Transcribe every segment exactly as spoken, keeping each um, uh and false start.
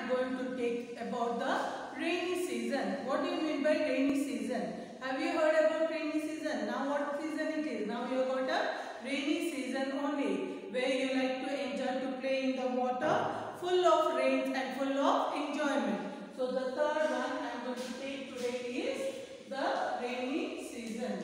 going to take about the rainy season. What do you mean by rainy season? Have you heard about rainy season? Now what season it is? Now you got a rainy season only, where you like to enjoy to play in the water, full of rains and full of enjoyment. So the third one I am going to take today is the rainy season.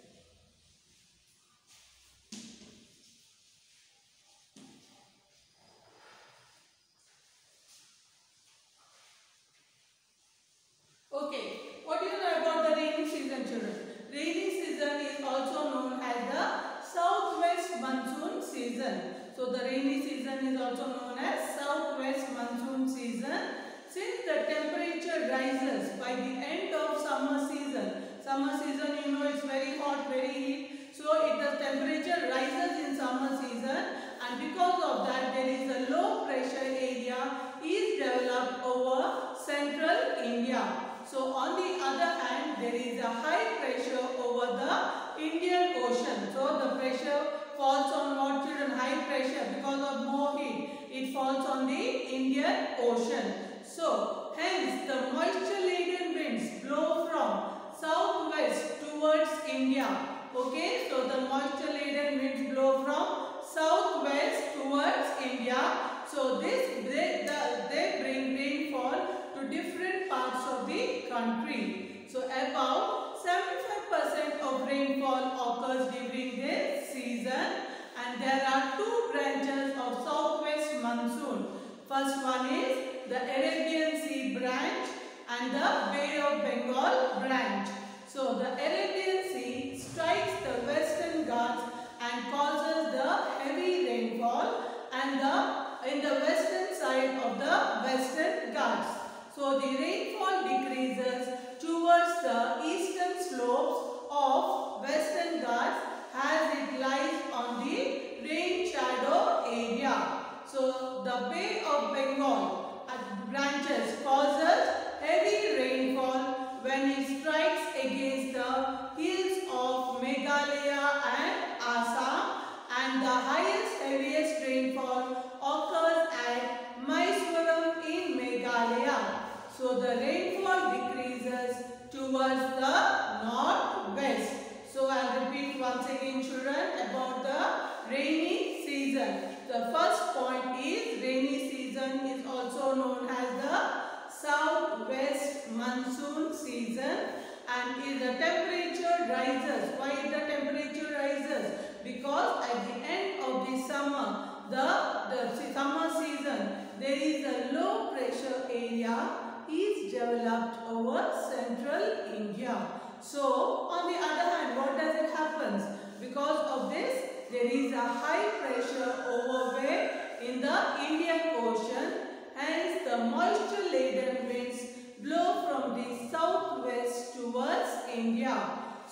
Okay, what do you know about the rainy season, children? Rainy season is also known as the southwest monsoon season. So the rainy season is also known as southwest monsoon season. Since the temperature rises by the end of summer season, summer season you know it's very hot, very heat. So it the temperature rises in summer season, and because of that there is a low pressure area is developed over central India. So on the other hand, there is a high pressure over the Indian Ocean. So the pressure falls on what, children? High pressure, because of more heat. It falls on the Indian Ocean. So hence the moisture laden winds blow from southwest towards India. Okay, so the moisture laden winds blow from southwest towards India. So this they, the, they bring rainfall to different parts of the country. So about seventy-five percent of rainfall occurs during this season, and there are two branches of southwest monsoon. First one is the Arabian Sea branch and the Bay of Bengal branch. So the Arabian Sea strikes the Western Ghats and causes the heavy rainfall, and the in the western side of the Western Ghats. So the rainfall decreases towards the eastern slopes of Western Ghats as it lies on the rain shadow area. So the Bay of Bengal branches causes heavy rainfall when it strikes against the hills of Meghalaya and Assam, and the highest heaviest rainfall occurs at Myswaram in Meghalaya. So the rainfall decreases towards the northwest. So I will repeat once again, children, about the rainy season. The first point is rainy season is also known as the southwest monsoon season, and if the temperature rises. Why the temperature rises? Because at the end of the summer, the, the summer season, there is a low pressure area is developed over central India. So on the other hand, what does it happen? Because of this, there is a high pressure over where in the Indian Ocean, hence the moisture laden winds blow from the southwest towards India.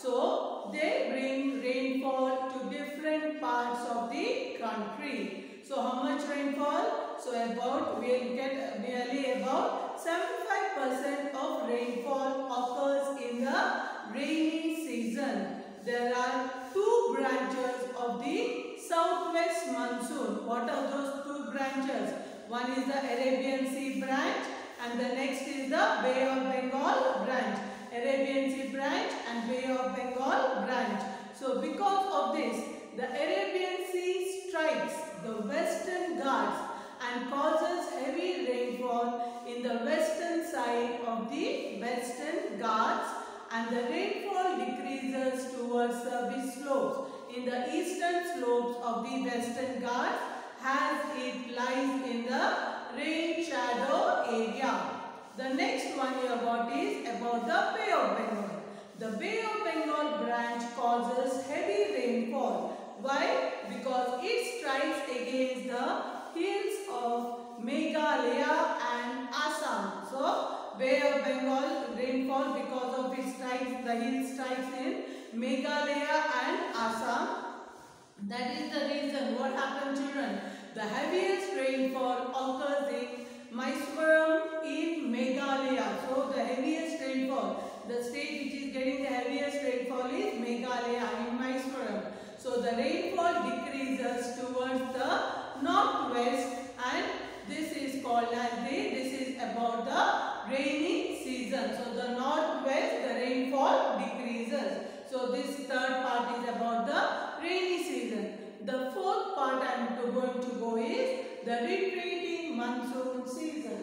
So they bring rainfall to different parts of the country. So how much rainfall? So about, we will get nearly about seventy-five percent of rainfall occurs in the rainy season. There are two branches of the southwest monsoon. What are those two branches? One is the Arabian Sea branch, and the next is the Bay of Bengal branch. Arabian Sea branch and Bay of Bengal branch. So because of this, the Arabian Sea strikes the Western Ghats and causes heavy rainfall in the western side of the Western Ghats, and the rainfall decreases towards the slopes in the eastern slopes of the Western Ghats as it lies in the rain shadow area. The next one here about is about the Bay of Bengal. The Bay of Bengal branch causes heavy rainfall. Why? Because it strikes against the hills of Meghalaya and Assam. So Bay of Bengal rainfall because of it strikes, the hill strikes in Meghalaya and Assam. That is the reason what happened, children. The heaviest rainfall occurs in Myswaram in Meghalaya. So the heaviest rainfall, the state which is getting the heaviest rainfall is Meghalaya in Myswaram. So the rainfall decreases towards the northwest, and this is called as the, this is about the rainy season. So the northwest, the rainfall decreases. So this third part is about the rainy season. The fourth part I am going to go is the retreating monsoon season.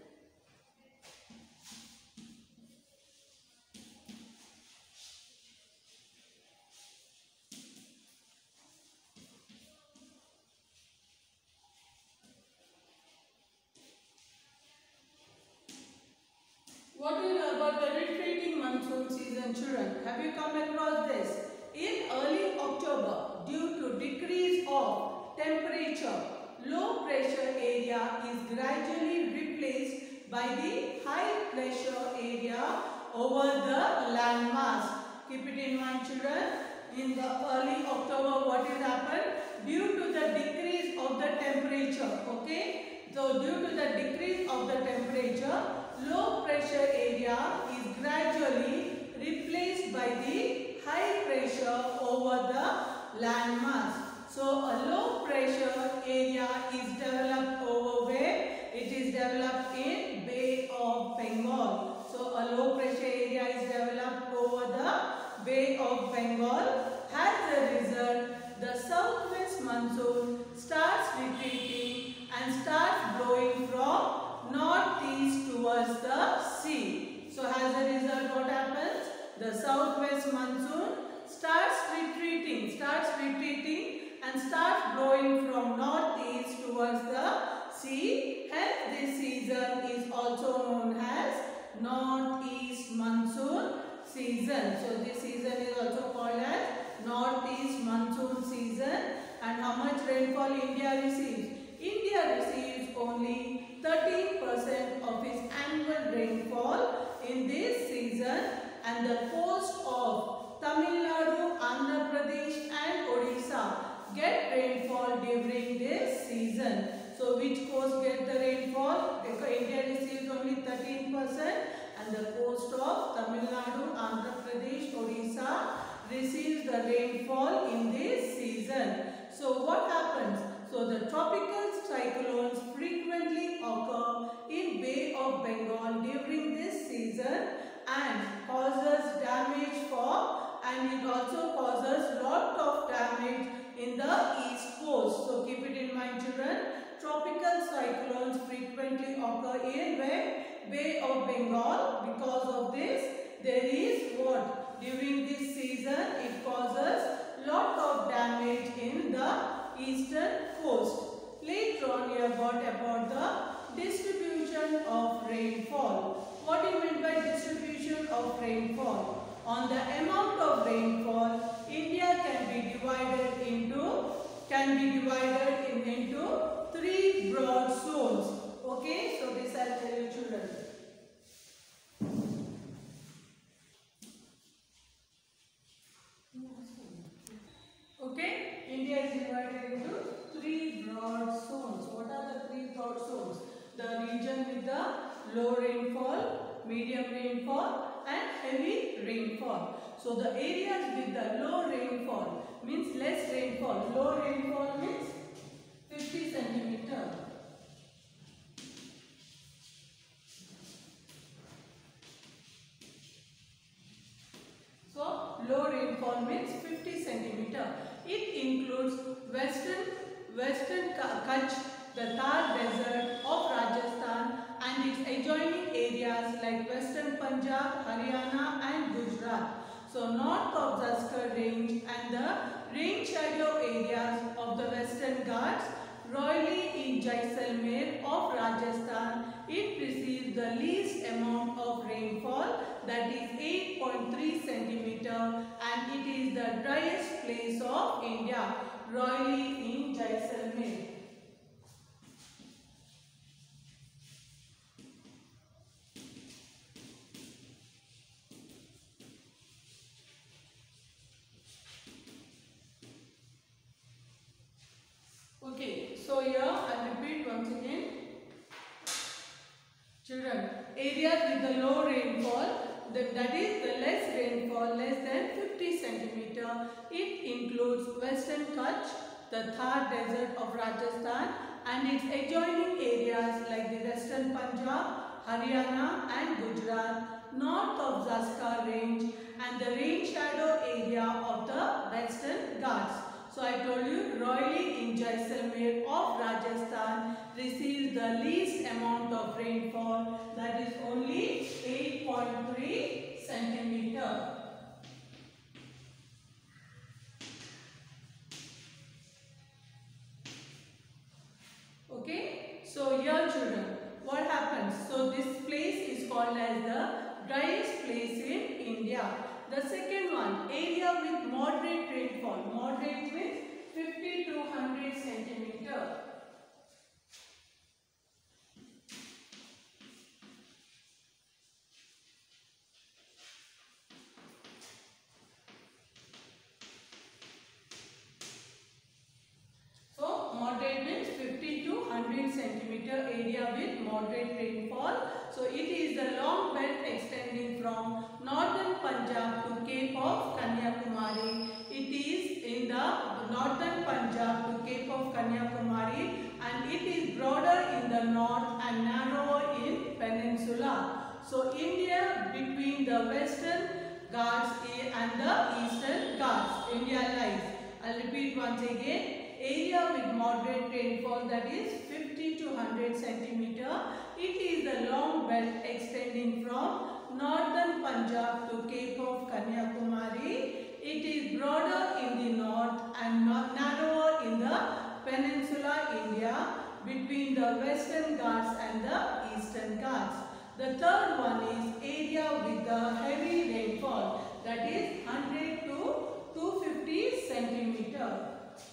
What do you know about the retreating monsoon season, children? Have you come across this? In early October, due to decrease of temperature, low pressure area is gradually replaced by the high pressure area over the landmass. Keep it in mind, children. In the early October, what has happened? Due to the decrease of the temperature, okay? So due to the decrease of the temperature, low pressure area is gradually replaced by the high pressure over the landmass. So a low pressure area is developed over where? It is developed in Bay of Bengal. So a low pressure area is developed over the Bay of Bengal. As a result, the southwest monsoon starts retreating and starts blowing from northeast towards the sea. So as a result, what happens? The southwest monsoon starts retreating, starts retreating and starts blowing from northeast towards the sea. Hence this season is also known as northeast monsoon season. So this season is also called as northeast monsoon season. And how much rainfall India receives? India receives only thirteen percent of its annual rainfall in this season, and the coast of Tamil Nadu, Andhra Pradesh and Odisha get rainfall during this season. So which coast get the rainfall? Because India receives only thirteen percent and the coast of Tamil Nadu, Andhra Pradesh, Odisha receives the rainfall in this season. So what happens? So the tropical cyclones frequently occur in Bay of Bengal during this season and causes damage for, and it also causes lot of damage in the east coast. So keep it in mind, children. Tropical cyclones frequently occur in where? Bay of Bengal. Because of this, there is what? During this season, it causes lot of damage in the eastern coast. Later on, you have got about the distribution of rainfall. What do you mean by distribution of rainfall? On the amount of rainfall, India can be divided into can be divided in, into three broad zones. Okay, so this I'll tell you, children. Okay, India is divided into three broad zones. What are the three broad zones? The region with the low rainfall, medium rainfall and heavy rainfall. So the areas with the low rainfall means less rainfall. Low rainfall means fifty centimeter. So low rainfall means fifty centimeter. It includes western western Kutch, the Thar desert of Rajasthan and its adjoining areas like western Punjab, Haryana and Gujarat. So north of Zaskar range and the rain shadow areas of the western Ghats, Royali in Jaisalmer of Rajasthan, it receives the least amount of rainfall, that is eight point three centimeter, and it is the driest place of India, Royali in Jaisalmer. Okay, so here I repeat once again. Children, areas with the low rainfall, that is the less rainfall, less than fifty centimeter. It includes western Kutch, the Thar desert of Rajasthan and its adjoining areas like the western Punjab, Haryana and Gujarat, north of Zanskar range and the rain shadow area of the Western Ghats. So I told you Roili in Jaisalmer of Rajasthan receives the least amount of rainfall, that is only eight point three centimeter. Okay, so here children, what happens? So this place is called as the driest place in India. The second one, area with moderate rainfall. Moderate means fifty to one hundred centimeter. So moderate means fifty to one hundred centimeter area with moderate rainfall. So it is the long belt extending from northern Punjab to Cape of Kanyakumari. It is in the northern Punjab to Cape of Kanyakumari and it is broader in the north and narrower in peninsula. So India between the western Ghats and the eastern Ghats, India lies. I'll repeat once again. Area with moderate rainfall, that is fifty to one hundred centimeter. It is the long belt extending from northern Punjab to Cape of Kanyakumari. It is broader in the north and narrower in the peninsula India between the western Ghats and the eastern Ghats. The third one is area with the heavy rainfall, that is one hundred to two hundred fifty centimeter.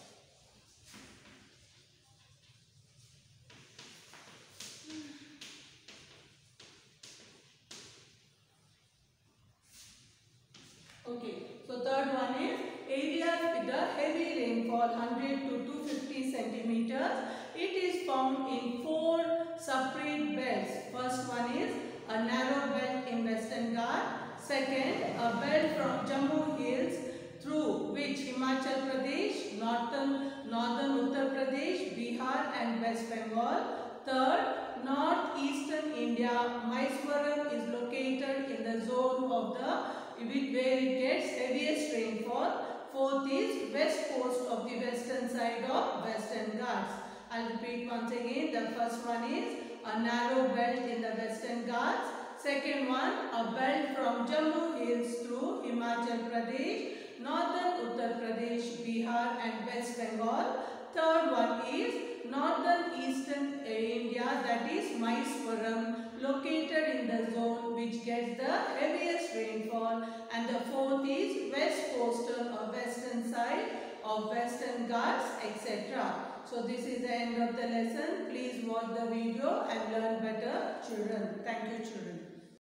Okay, so third one is areas with a heavy rainfall, one hundred to two hundred fifty centimeters. It is found in four separate belts. First one is a narrow belt in Western Ghats. Second, a belt from Jammu Hills through which Himachal Pradesh, northern, northern Uttar Pradesh, Bihar and West Bengal. Third, northeastern India, Myswaram is located in the zone of the where it gets heaviest rainfall. Fourth is west coast of the western side of Western Ghats. I'll repeat once again. The first one is a narrow belt in the Western Ghats. Second one, a belt from Jammu Hills through Himachal Pradesh, northern Uttar Pradesh, Bihar and West Bengal. Third one is northern eastern India, that is Myswaram, located in the zone which gets the heaviest rainfall. And the fourth is west coastal or western side of Western Ghats, et cetera. So this is the end of the lesson. Please watch the video and learn better, children. Thank you, children.